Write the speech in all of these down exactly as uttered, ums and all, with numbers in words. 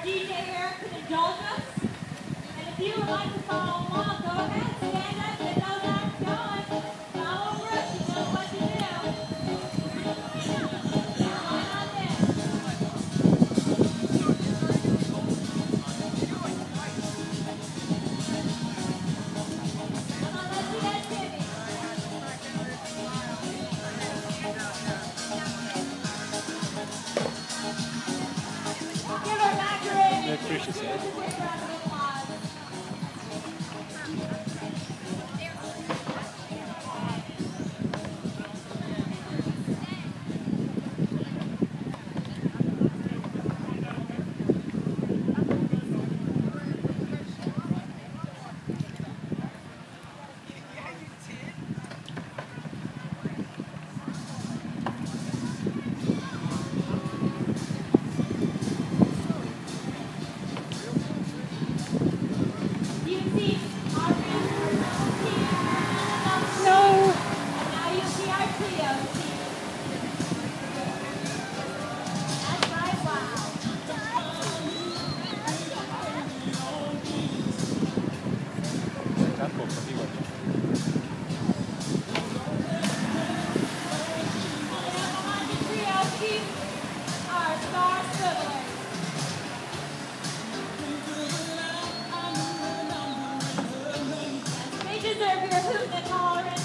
D J Eric can indulge us. And if you would like to follow along, go ahead, stand up, get those arms going. Follow Brooke, she knows what to do. Come on on in. Come on, let's see that Timmy. Give her back her Amy. That's what she said. Give her a big round of applause. You see our band personnel team on the No. and now you see our trio team. That's right, wow. Campo, contigo. And behind the trio team are Star Scribblers. Yes, they deserve your hoot and hollering.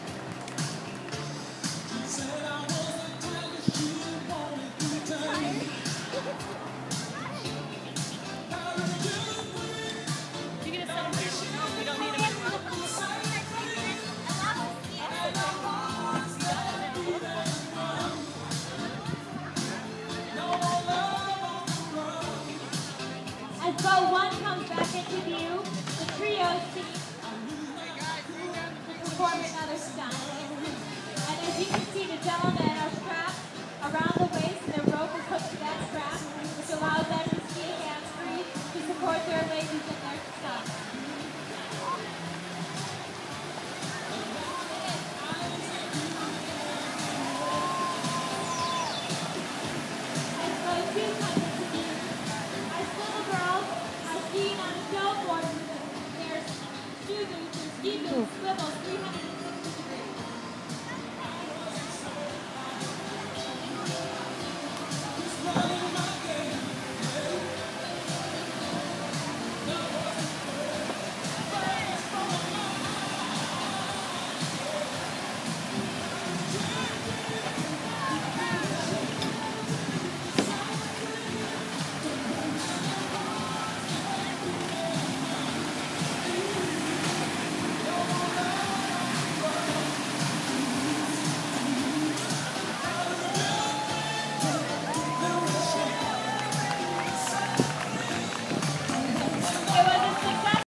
You get a celebration. We don't need a As bow one comes back into view, the trio team to perform another stunt. And as you can see, the gentlemen